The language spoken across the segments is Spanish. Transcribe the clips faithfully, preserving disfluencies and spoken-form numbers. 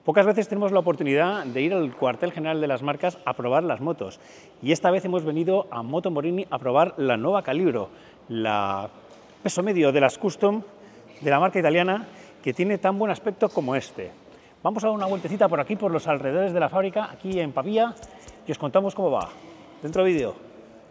Pocas veces tenemos la oportunidad de ir al cuartel general de las marcas a probar las motos, y esta vez hemos venido a Moto Morini a probar la nueva Calibro, la peso medio de las Custom de la marca italiana, que tiene tan buen aspecto como este. Vamos a dar una vueltecita por aquí, por los alrededores de la fábrica, aquí en Pavía, y os contamos cómo va. Dentro vídeo.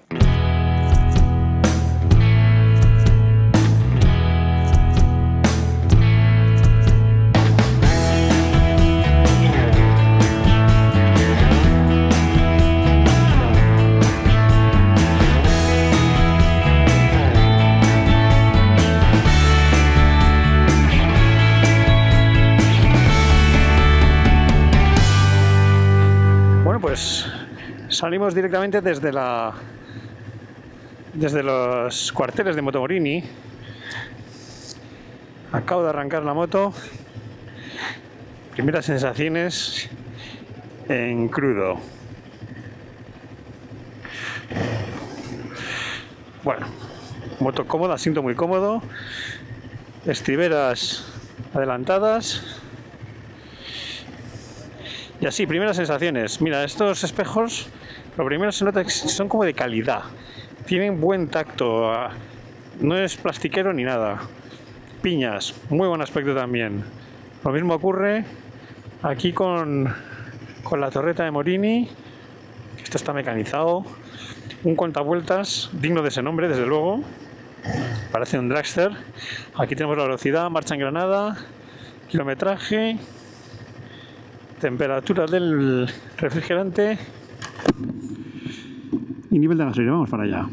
Pues salimos directamente desde la desde los cuarteles de Moto Morini. Acabo de arrancar la moto. Primeras sensaciones en crudo. Bueno, moto cómoda, asiento muy cómodo, estriberas adelantadas. Y así, primeras sensaciones. Mira, estos espejos, lo primero se nota que son como de calidad. Tienen buen tacto, no es plastiquero ni nada. Piñas, muy buen aspecto también. Lo mismo ocurre aquí con, con la torreta de Morini. Esto está mecanizado. Un contavueltas digno de ese nombre, desde luego. Parece un dragster. Aquí tenemos la velocidad, marcha en granada, kilometraje, temperatura del refrigerante y nivel de gasolina. Vamos para allá.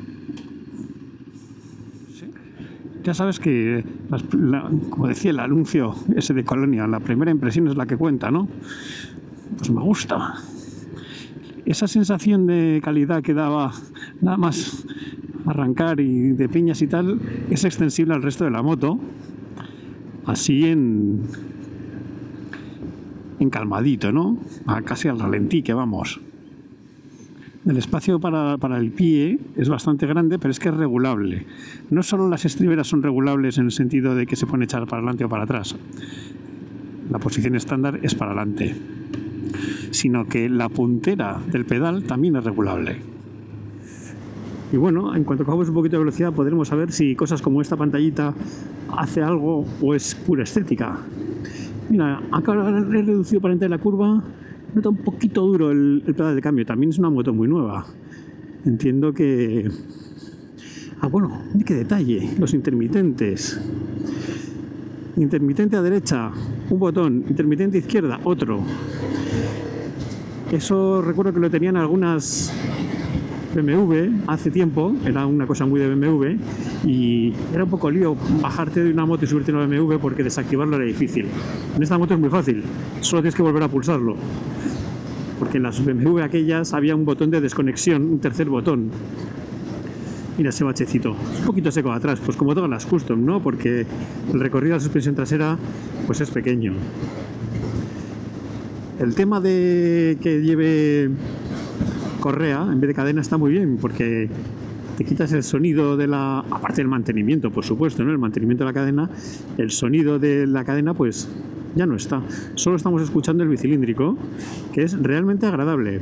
¿Sí? Ya sabes que, las, la, como decía el anuncio ese de Colonia, la primera impresión es la que cuenta, ¿no? Pues me gusta. Esa sensación de calidad que daba nada más arrancar y de piñas y tal, es extensible al resto de la moto, así en encalmadito, ¿no? A casi al ralentí que vamos. El espacio para, para el pie es bastante grande, pero es que es regulable. No solo las estriberas son regulables en el sentido de que se pueden echar para adelante o para atrás. La posición estándar es para adelante. Sino que la puntera del pedal también es regulable. Y bueno, en cuanto cojamos un poquito de velocidad podremos saber si cosas como esta pantallita hace algo o es pura estética. Mira, acá he reducido para entrar en la curva, nota un poquito duro el, el pedal de cambio. También es una moto muy nueva. Entiendo que... Ah, bueno, qué detalle, los intermitentes. Intermitente a derecha, un botón, intermitente a izquierda, otro. Eso recuerdo que lo tenían algunas B M W hace tiempo, era una cosa muy de B M W, y era un poco lío bajarte de una moto y subirte a una B M W porque desactivarlo era difícil. En esta moto es muy fácil, solo tienes que volver a pulsarlo, porque en las B M W aquellas había un botón de desconexión, un tercer botón. Mira ese bachecito, un poquito seco atrás, pues como todas las Custom, ¿no? Porque el recorrido de la suspensión trasera pues es pequeño. El tema de que lleve correa en vez de cadena está muy bien, porque te quitas el sonido de la... aparte del mantenimiento, por supuesto, ¿no? El mantenimiento de la cadena, el sonido de la cadena pues ya no está. Solo estamos escuchando el bicilíndrico, que es realmente agradable.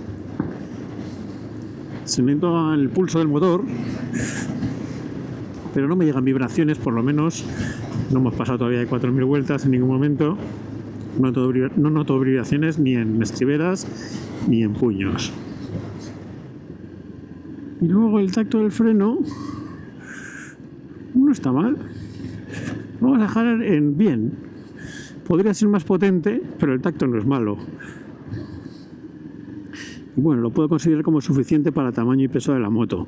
Se me nota el pulso del motor, pero no me llegan vibraciones, por lo menos. No hemos pasado todavía de cuatro mil vueltas en ningún momento. No noto, no noto vibraciones ni en estriberas ni en puños. Y luego el tacto del freno no está mal. Vamos a dejar en bien. Podría ser más potente, pero el tacto no es malo. Y bueno, lo puedo considerar como suficiente para el tamaño y peso de la moto.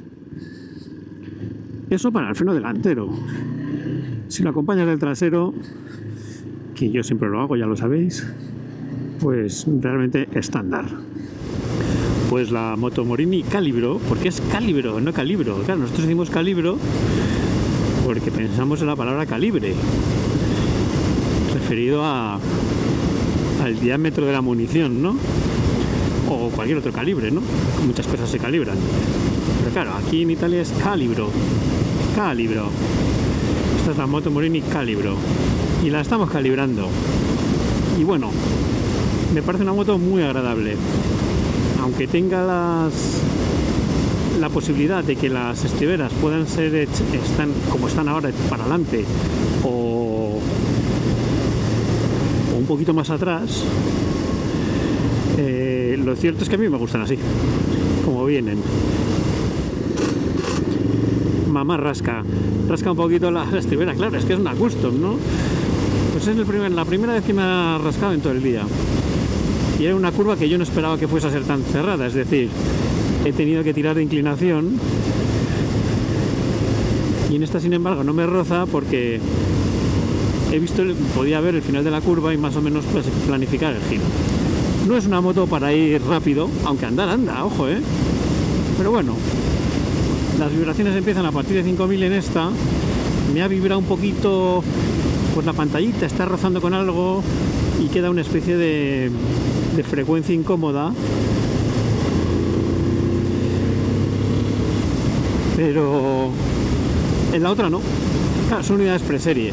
Eso para el freno delantero. Si lo acompañas del trasero, que yo siempre lo hago, ya lo sabéis, pues realmente estándar. Pues la Moto Morini Calibro, porque es Calibro, no Calibro. Claro, nosotros decimos Calibro porque pensamos en la palabra calibre, referido a, al diámetro de la munición, ¿no? O cualquier otro calibre, ¿no? Muchas cosas se calibran. Pero claro, aquí en Italia es Calibro. Calibro. Esta es la Moto Morini Calibro. Y la estamos calibrando. Y bueno, me parece una moto muy agradable. Aunque tenga las la posibilidad de que las estriberas puedan ser hechas, están, como están ahora, para adelante o, o un poquito más atrás, eh, lo cierto es que a mí me gustan así, como vienen. Mamá rasca, rasca un poquito la, la estribera, claro, es que es una custom, ¿no? Pues es el primer, la primera vez que me ha rascado en todo el día. Y era una curva que yo no esperaba que fuese a ser tan cerrada, es decir, he tenido que tirar de inclinación, y en esta sin embargo no me roza porque he visto, podía ver el final de la curva y más o menos planificar el giro. No es una moto para ir rápido, aunque andar anda, ojo, eh pero bueno, las vibraciones empiezan a partir de cinco mil en esta. Me ha vibrado un poquito, pues la pantallita está rozando con algo y queda una especie de, de frecuencia incómoda. Pero en la otra no. Claro, son unidades preserie.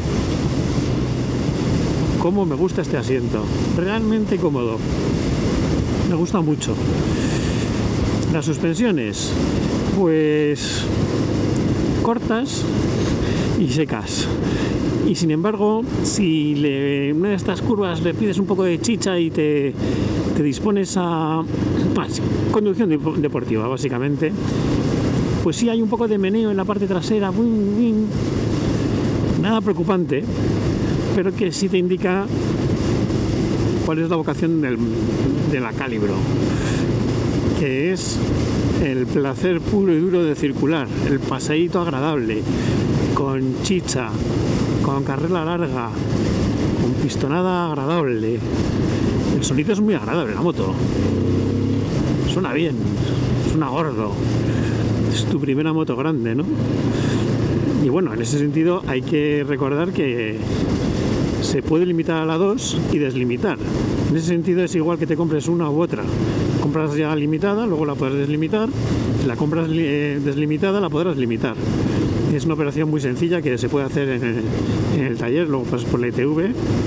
Cómo me gusta este asiento. Realmente cómodo. Me gusta mucho. Las suspensiones, pues cortas y secas. Y sin embargo, si le, en una de estas curvas le pides un poco de chicha y te, te dispones a pues, conducción deportiva, básicamente, pues sí hay un poco de meneo en la parte trasera, buin, buin. Nada preocupante, pero que sí te indica cuál es la vocación del, de la Calibro, que es el placer puro y duro de circular, el paseíto agradable, con chicha, con carrera larga, con pistonada agradable. El sonido es muy agradable, la moto. Suena bien, suena gordo. Es tu primera moto grande, ¿no? Y bueno, en ese sentido hay que recordar que se puede limitar a la dos y deslimitar. En ese sentido es igual que te compres una u otra. Compras ya limitada, luego la podrás deslimitar. Si la compras eh, deslimitada, la podrás limitar. Es una operación muy sencilla que se puede hacer en el, en el taller, luego pasas por la I T V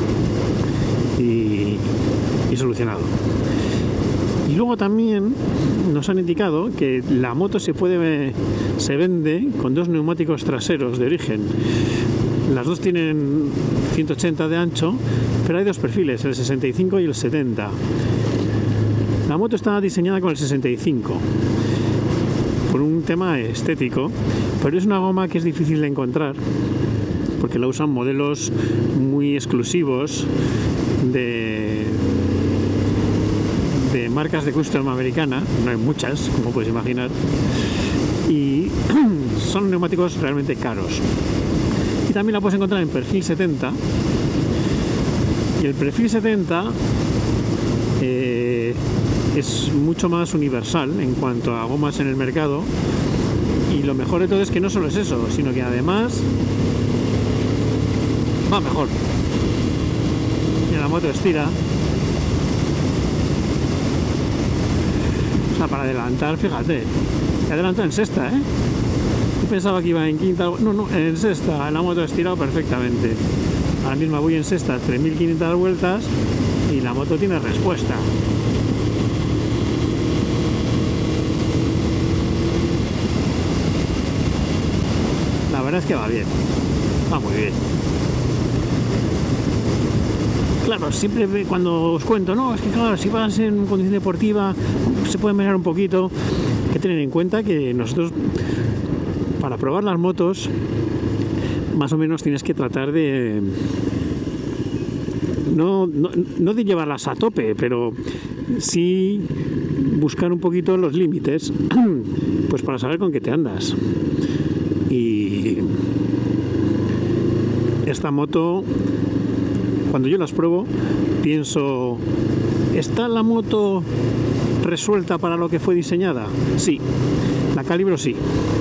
y, y solucionado. Y luego también nos han indicado que la moto se puede se vende con dos neumáticos traseros de origen. Las dos tienen ciento ochenta de ancho, pero hay dos perfiles, el sesenta y cinco y el setenta. La moto está diseñada con el sesenta y cinco por un tema estético, pero es una goma que es difícil de encontrar porque la usan modelos muy exclusivos de de marcas de custom americana. No hay muchas, como puedes imaginar, y son neumáticos realmente caros. Y también la puedes encontrar en perfil setenta, y el perfil setenta eh, es mucho más universal en cuanto a gomas en el mercado, y lo mejor de todo es que no solo es eso, sino que además va mejor. Y la moto estira. O sea, para adelantar, fíjate, he adelantado en sexta, ¿eh? Yo pensaba que iba en quinta, no, no, en sexta, la moto ha estirado perfectamente. Ahora mismo voy en sexta, tres mil quinientas vueltas, y la moto tiene respuesta. La verdad es que va bien, va muy bien. Claro, siempre cuando os cuento, no, es que claro, si vas en condición deportiva se puede mejorar un poquito. Hay que tener en cuenta que nosotros, para probar las motos, más o menos tienes que tratar de no, no, no de llevarlas a tope, pero sí buscar un poquito los límites, pues para saber con qué te andas. Y esta moto, cuando yo las pruebo, pienso, ¿está la moto resuelta para lo que fue diseñada? Sí, la Calibro sí.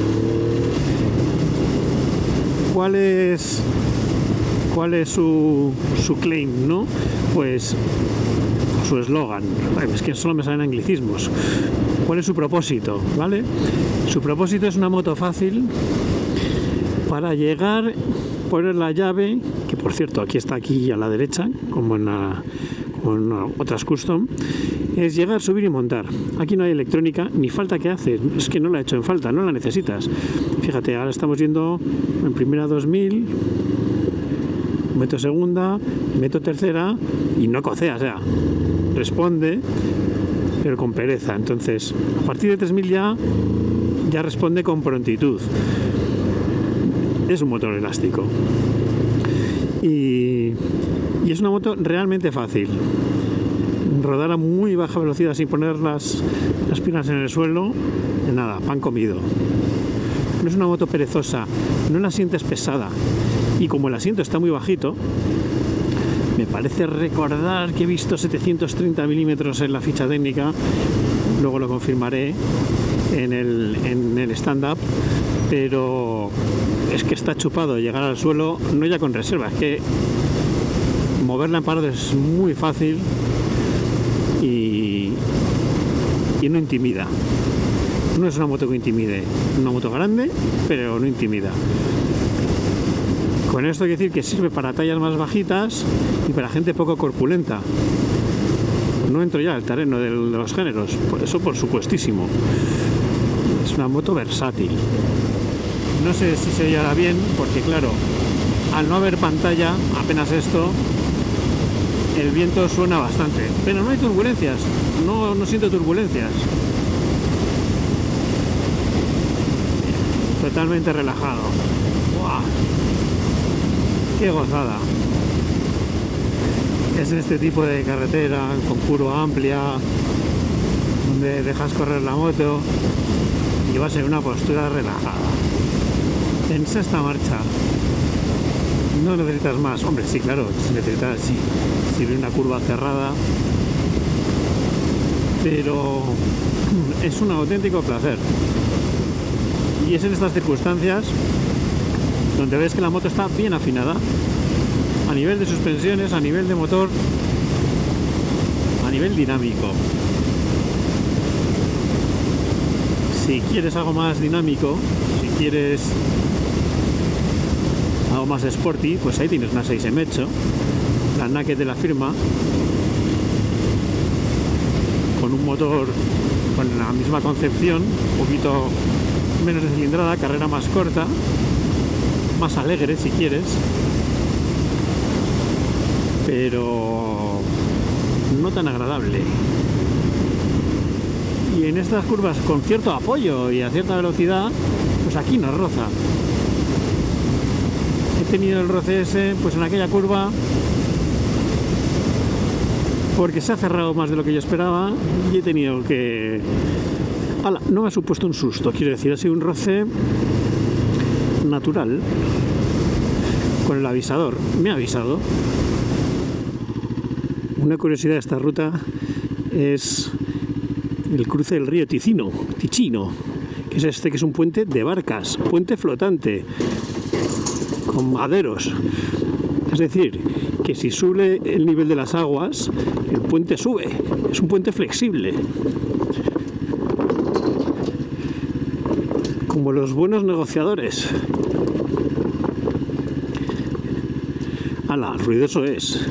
¿Cuál es, cuál es su, su claim, no? Pues su eslogan. Es que solo me salen anglicismos. ¿Cuál es su propósito? ¿Vale? Su propósito es una moto fácil para llegar, poner la llave, que por cierto aquí está aquí a la derecha, como en la, con no, otras custom, es llegar, subir y montar. Aquí no hay electrónica, ni falta que hace, es que no la he hecho en falta, no la necesitas. Fíjate, ahora estamos yendo en primera dos mil, meto segunda, meto tercera y no cocea, o sea, responde, pero con pereza. Entonces, a partir de tres mil ya, ya responde con prontitud. Es un motor elástico. Y, y es una moto realmente fácil. Rodar a muy baja velocidad sin poner las, las piernas en el suelo, de nada, pan comido. No es una moto perezosa, no la sientes pesada. Y como el asiento está muy bajito, me parece recordar que he visto setecientos treinta milímetros en la ficha técnica, luego lo confirmaré en el, en el stand-up, pero es que está chupado llegar al suelo, no ya con reserva, es que moverla en parado es muy fácil y, y no intimida. No es una moto que intimide, una moto grande, pero no intimida. Con esto quiero decir que sirve para tallas más bajitas y para gente poco corpulenta. No entro ya al terreno de los géneros, por eso por supuestísimo. Es una moto versátil. No sé si se oirá bien, porque claro, al no haber pantalla, apenas esto, el viento suena bastante. Pero no hay turbulencias, no, no siento turbulencias. Totalmente relajado. ¡Buah! ¡Qué gozada! Es este tipo de carretera con curva amplia, donde dejas correr la moto y vas en una postura relajada. En sexta marcha no necesitas más. Hombre, sí, claro, si necesitas, sí, si viene una curva cerrada, pero es un auténtico placer. Y es en estas circunstancias donde ves que la moto está bien afinada a nivel de suspensiones, a nivel de motor, a nivel dinámico. Si quieres algo más dinámico, si quieres algo más sporty, pues ahí tienes una seis M ocho, la Naked de la firma, con un motor con la misma concepción, un poquito menos de cilindrada, carrera más corta, más alegre si quieres, pero no tan agradable. Y en estas curvas con cierto apoyo y a cierta velocidad, pues aquí nos roza. He tenido el roce ese pues en aquella curva porque se ha cerrado más de lo que yo esperaba y he tenido que... ¡Hala! No me ha supuesto un susto, quiero decir, ha sido un roce natural con el avisador. Me ha avisado. Una curiosidad de esta ruta es el cruce del río Ticino, Ticino, que es este que es un puente de barcas, puente flotante, con maderos. Es decir, que si sube el nivel de las aguas, el puente sube. Es un puente flexible. Como los buenos negociadores. ¡Hala! Ruidoso es.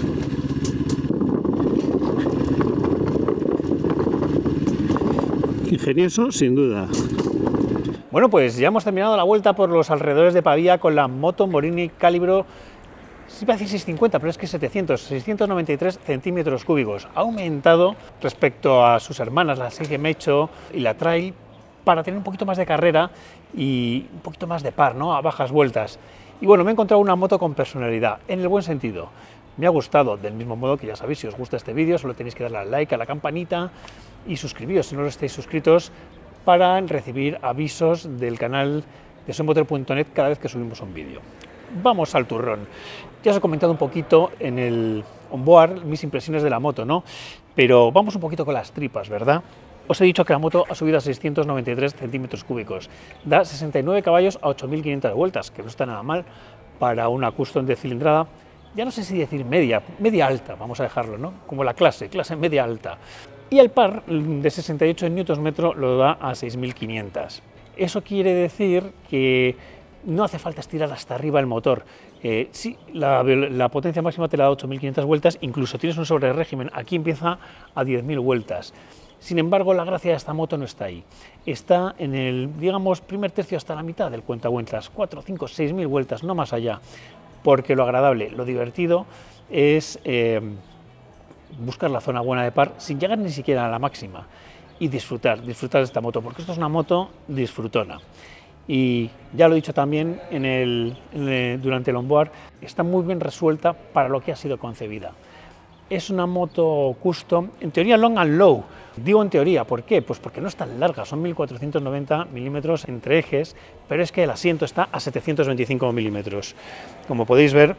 Ingenioso, sin duda. Bueno, pues ya hemos terminado la vuelta por los alrededores de Pavía con la moto Morini Calibro, sí iba a decir seiscientos cincuenta, pero es que setecientos, seiscientos noventa y tres centímetros cúbicos. Ha aumentado respecto a sus hermanas, la seis M ocho y la Trail, para tener un poquito más de carrera y un poquito más de par, ¿no?, a bajas vueltas. Y bueno, me he encontrado una moto con personalidad, en el buen sentido. Me ha gustado, del mismo modo que ya sabéis, si os gusta este vídeo, solo tenéis que darle al like, a la campanita y suscribiros si no lo estáis suscritos para recibir avisos del canal de soymotor punto net cada vez que subimos un vídeo. Vamos al turrón. Ya os he comentado un poquito en el onboard mis impresiones de la moto, ¿no? Pero vamos un poquito con las tripas, ¿verdad? Os he dicho que la moto ha subido a seiscientos noventa y tres centímetros cúbicos, da sesenta y nueve caballos a ocho mil quinientas vueltas, que no está nada mal para una custom de cilindrada, ya no sé si decir media, media alta, vamos a dejarlo, ¿no? Como la clase, clase media alta. Y el par de sesenta y ocho newton metro lo da a seis mil quinientos. Eso quiere decir que no hace falta estirar hasta arriba el motor. Eh, sí, la, la potencia máxima te la da ocho mil quinientas vueltas, incluso tienes un sobre régimen, aquí empieza a diez mil vueltas. Sin embargo, la gracia de esta moto no está ahí. Está en el, digamos, primer tercio hasta la mitad del cuentavueltas, cuatro, cinco, seis mil vueltas, no más allá. Porque lo agradable, lo divertido es eh, buscar la zona buena de par sin llegar ni siquiera a la máxima y disfrutar, disfrutar de esta moto, porque esto es una moto disfrutona. Y ya lo he dicho también en el, en el, durante el onboard, está muy bien resuelta para lo que ha sido concebida. Es una moto custom, en teoría long and low. Digo en teoría, ¿por qué? Pues porque no es tan larga, son mil cuatrocientos noventa milímetros entre ejes, pero es que el asiento está a setecientos veinticinco milímetros. Como podéis ver,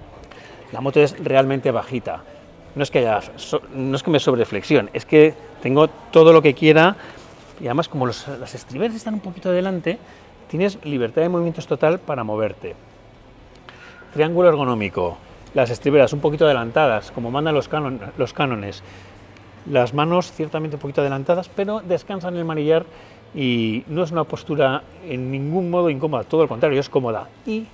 la moto es realmente bajita. No es que haya, no es que me sobreflexión, es que tengo todo lo que quiera y además como los, las estriberas están un poquito adelante, tienes libertad de movimientos total para moverte. Triángulo ergonómico, las estriberas un poquito adelantadas, como mandan los, canon, los cánones. Las manos ciertamente un poquito adelantadas, pero descansan en el manillar y no es una postura en ningún modo incómoda, todo lo contrario, es cómoda. Y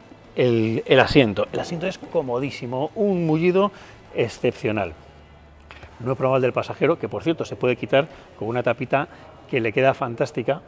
el, el asiento, el asiento es comodísimo, un mullido excepcional. No he probado el del pasajero, que por cierto se puede quitar con una tapita que le queda fantástica.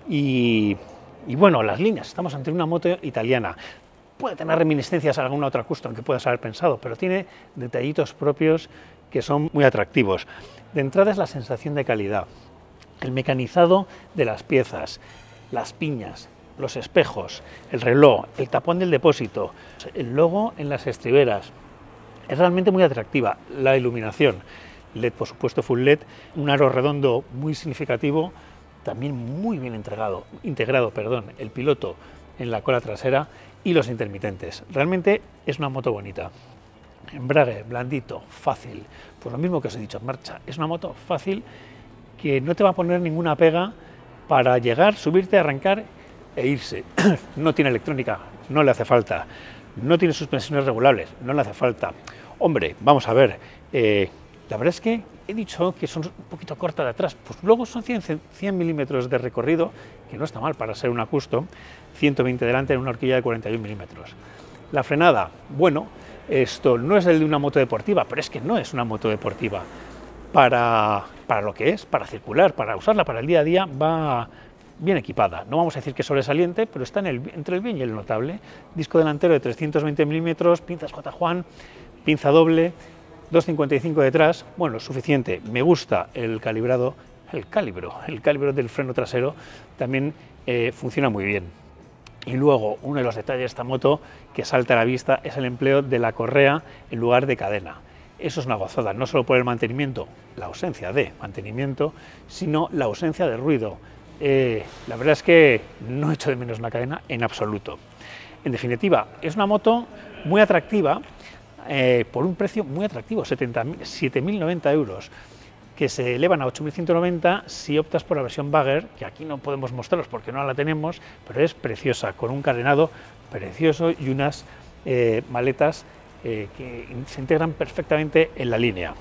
Y, y bueno, las líneas, estamos ante una moto italiana. Puede tener reminiscencias a alguna otra custom que puedas haber pensado, pero tiene detallitos propios que son muy atractivos. De entrada es la sensación de calidad, el mecanizado de las piezas, las piñas, los espejos, el reloj, el tapón del depósito, el logo en las estriberas. Es realmente muy atractiva. La iluminación, L E D por supuesto full L E D, un aro redondo muy significativo, también muy bien entregado, integrado, perdón, el piloto en la cola trasera y los intermitentes. Realmente es una moto bonita. Embrague blandito, fácil, pues lo mismo que os he dicho en marcha, es una moto fácil que no te va a poner ninguna pega para llegar, subirte, arrancar e irse. No tiene electrónica, no le hace falta, no tiene suspensiones regulables, no le hace falta. Hombre, vamos a ver, eh, la verdad es que he dicho que son un poquito cortas de atrás, pues luego son cien milímetros de recorrido, que no está mal para ser una custom, ciento veinte delante en una horquilla de cuarenta y un milímetros. La frenada, bueno, esto no es el de una moto deportiva, pero es que no es una moto deportiva. Para, para lo que es, para circular, para usarla para el día a día, va bien equipada. No vamos a decir que es sobresaliente, pero está en el, entre el bien y el notable. Disco delantero de trescientos veinte milímetros, pinzas J. Juan, pinza doble, dos cincuenta y cinco detrás, bueno, suficiente. Me gusta el calibrado, el calibro, el calibro del freno trasero, también eh, funciona muy bien. Y luego, uno de los detalles de esta moto que salta a la vista es el empleo de la correa en lugar de cadena. Eso es una gozada, no solo por el mantenimiento, la ausencia de mantenimiento, sino la ausencia de ruido. Eh, la verdad es que no echo de menos una cadena en absoluto. En definitiva, es una moto muy atractiva, eh, por un precio muy atractivo, siete mil noventa euros. Que se elevan a ocho mil ciento noventa si optas por la versión Bagger, que aquí no podemos mostraros porque no la tenemos, pero es preciosa, con un carenado precioso y unas eh, maletas eh, que se integran perfectamente en la línea.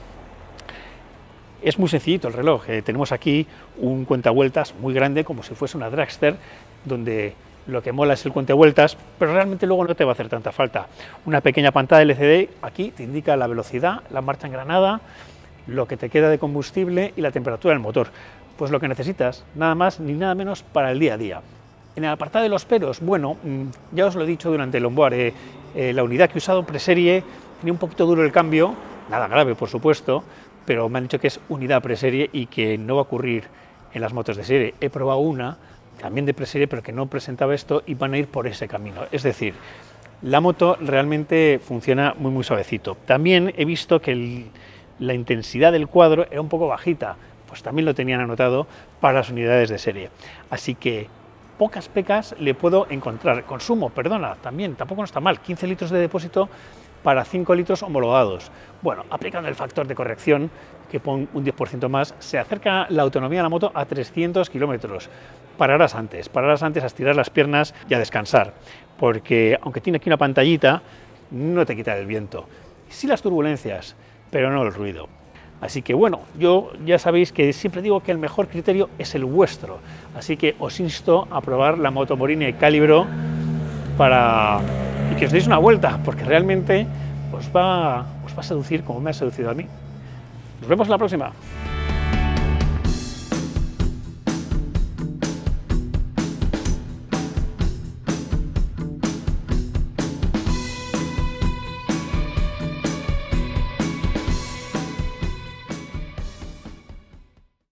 Es muy sencillito el reloj, eh, tenemos aquí un cuentavueltas muy grande, como si fuese una dragster, donde lo que mola es el cuentavueltas, pero realmente luego no te va a hacer tanta falta. Una pequeña pantalla L C D aquí te indica la velocidad, la marcha engranada, lo que te queda de combustible y la temperatura del motor. Pues lo que necesitas, nada más ni nada menos para el día a día. En el apartado de los peros, bueno, ya os lo he dicho durante el onboard, eh, eh, la unidad que he usado preserie, tenía un poquito duro el cambio, nada grave por supuesto, pero me han dicho que es unidad preserie y que no va a ocurrir en las motos de serie. He probado una, también de preserie, pero que no presentaba esto y van a ir por ese camino. Es decir, la moto realmente funciona muy muy suavecito. También he visto que el la intensidad del cuadro era un poco bajita, pues también lo tenían anotado para las unidades de serie. Así que pocas pecas le puedo encontrar. Consumo, perdona, también, tampoco no está mal, quince litros de depósito para cinco litros homologados. Bueno, aplicando el factor de corrección, que pone un diez por ciento más, se acerca la autonomía de la moto a trescientos kilómetros. Pararás antes, pararás antes a estirar las piernas y a descansar, porque aunque tiene aquí una pantallita, no te quita el viento. Sí las turbulencias, pero no el ruido. Así que bueno, yo ya sabéis que siempre digo que el mejor criterio es el vuestro, así que os insto a probar la moto Morini Calibro para y que os deis una vuelta, porque realmente os va, os va a seducir como me ha seducido a mí. Nos vemos en la próxima.